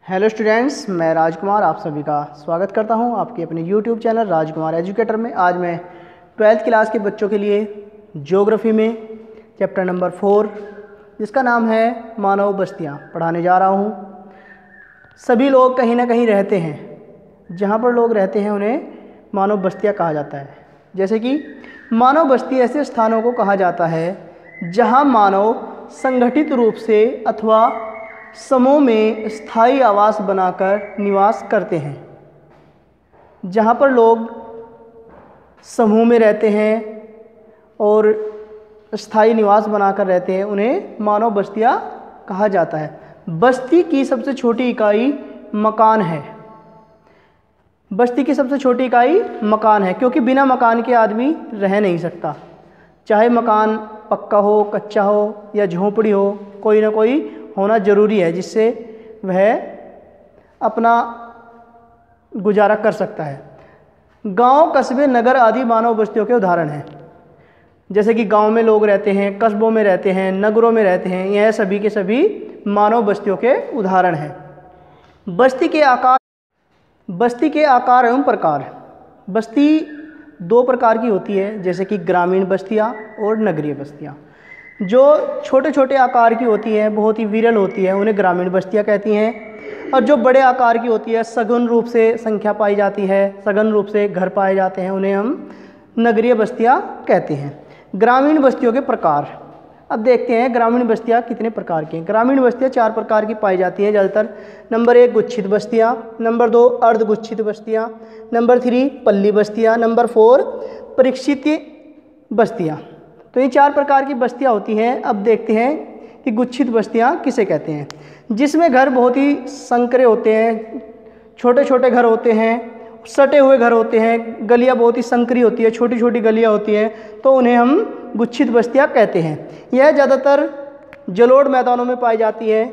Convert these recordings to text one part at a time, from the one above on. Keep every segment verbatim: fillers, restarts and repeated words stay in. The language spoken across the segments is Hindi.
हेलो स्टूडेंट्स, मैं राजकुमार आप सभी का स्वागत करता हूं आपके अपने यूट्यूब चैनल राजकुमार एजुकेटर में। आज मैं ट्वेल्थ क्लास के बच्चों के लिए ज्योग्राफी में चैप्टर नंबर फोर जिसका नाम है मानव बस्तियां पढ़ाने जा रहा हूं। सभी लोग कहीं ना कहीं रहते हैं, जहां पर लोग रहते हैं उन्हें मानव बस्तियां कहा जाता है। जैसे कि मानव बस्ती ऐसे स्थानों को कहा जाता है जहां मानव संगठित रूप से अथवा समूह में स्थायी आवास बनाकर निवास करते हैं। जहाँ पर लोग समूह में रहते हैं और स्थायी निवास बनाकर रहते हैं उन्हें मानव बस्तियाँ कहा जाता है। बस्ती की सबसे छोटी इकाई मकान है। बस्ती की सबसे छोटी इकाई मकान है, क्योंकि बिना मकान के आदमी रह नहीं सकता। चाहे मकान पक्का हो, कच्चा हो या झोंपड़ी हो, कोई ना कोई होना ज़रूरी है जिससे वह अपना गुजारा कर सकता है। गांव, कस्बे, नगर आदि मानव बस्तियों के उदाहरण हैं। जैसे कि गांव में लोग रहते हैं, कस्बों में रहते हैं, नगरों में रहते हैं, यह सभी के सभी मानव बस्तियों के उदाहरण हैं। बस्ती के आकार बस्ती के आकार एवं प्रकार। बस्ती दो प्रकार की होती है, जैसे कि ग्रामीण बस्तियाँ और नगरीय बस्तियाँ। जो छोटे छोटे आकार की होती हैं, बहुत ही विरल होती है, उन्हें ग्रामीण बस्तियाँ कहती हैं। और जो बड़े आकार की होती है, सघन रूप से संख्या पाई जाती है, सघन रूप से घर पाए जाते हैं, उन्हें हम नगरीय बस्तियाँ कहते हैं। ग्रामीण बस्तियों के प्रकार अब देखते हैं। ग्रामीण बस्तियाँ कितने प्रकार की हैं। ग्रामीण बस्तियाँ चार प्रकार की पाई जाती हैं ज़्यादातर। नंबर एक गुच्छित बस्तियाँ, नंबर दो अर्धगुच्छित बस्तियाँ, नंबर थ्री पल्ली बस्तियाँ, नंबर फोर परिक्षित बस्तियाँ। तो ये चार प्रकार की बस्तियाँ होती हैं। अब देखते हैं कि गुच्छित बस्तियाँ किसे कहते हैं। जिसमें घर बहुत ही संकरे होते हैं, छोटे छोटे घर होते हैं, सटे हुए घर होते हैं, गलियाँ बहुत ही संकरी होती है, छोटी छोटी गलियाँ होती हैं, तो उन्हें हम गुच्छित बस्तियाँ कहते हैं। यह ज़्यादातर जलोढ़ मैदानों में पाई जाती है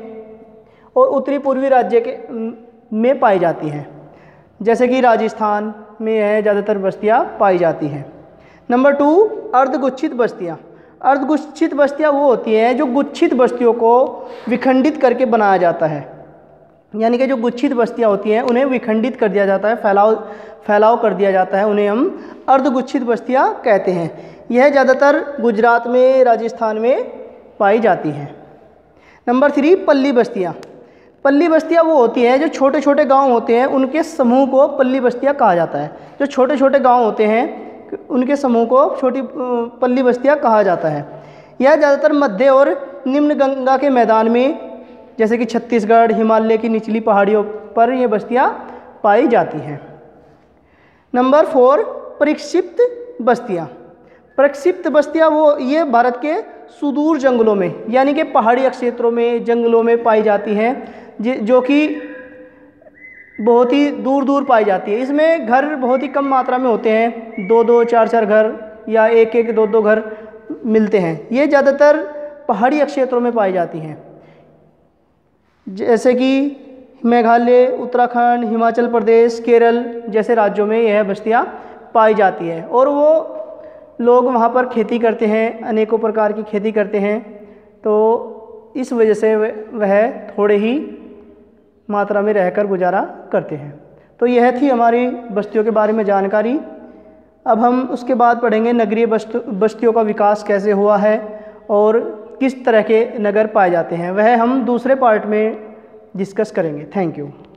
और उत्तरी पूर्वी राज्य के में पाई जाती हैं। जैसे कि राजस्थान में यह ज़्यादातर बस्तियाँ पाई जाती हैं। नंबर टू अर्धगुच्छित बस्तियाँ। अर्धगुच्छित बस्तियाँ वो होती हैं जो गुच्छित बस्तियों को विखंडित करके बनाया जाता है। यानी कि जो गुच्छित बस्तियाँ होती हैं उन्हें विखंडित कर दिया जाता है, फैलाव फैलाव कर दिया जाता है, उन्हें हम अर्धगुच्छित बस्तियाँ कहते हैं। यह ज़्यादातर गुजरात में, राजस्थान में पाई जाती हैं। नंबर थ्री पल्ली बस्तियाँ। पल्ली बस्तियाँ वो होती हैं जो छोटे छोटे गाँव होते हैं, उनके समूह को पल्ली बस्तियाँ कहा जाता है। जो छोटे छोटे गाँव होते हैं उनके समूह को छोटी पल्ली बस्तियाँ कहा जाता है। यह ज़्यादातर मध्य और निम्न गंगा के मैदान में, जैसे कि छत्तीसगढ़, हिमालय की निचली पहाड़ियों पर ये बस्तियाँ पाई जाती हैं। नंबर फोर परिक्षिप्त बस्तियाँ। परिक्षिप्त बस्तियाँ वो ये भारत के सुदूर जंगलों में, यानी कि पहाड़ी क्षेत्रों में, जंगलों में पाई जाती हैं, जो कि बहुत ही दूर दूर पाई जाती है। इसमें घर बहुत ही कम मात्रा में होते हैं, दो दो चार चार घर या एक एक दो दो घर मिलते हैं। ये ज़्यादातर पहाड़ी क्षेत्रों में पाई जाती हैं, जैसे कि मेघालय, उत्तराखंड, हिमाचल प्रदेश, केरल जैसे राज्यों में यह बस्तियाँ पाई जाती है। और वो लोग वहाँ पर खेती करते हैं, अनेकों प्रकार की खेती करते हैं, तो इस वजह से वह थोड़े ही मात्रा में रहकर गुजारा करते हैं। तो यह थी हमारी बस्तियों के बारे में जानकारी। अब हम उसके बाद पढ़ेंगे नगरीय बस्तियों का विकास कैसे हुआ है और किस तरह के नगर पाए जाते हैं। वह हम दूसरे पार्ट में डिस्कस करेंगे। Thank you.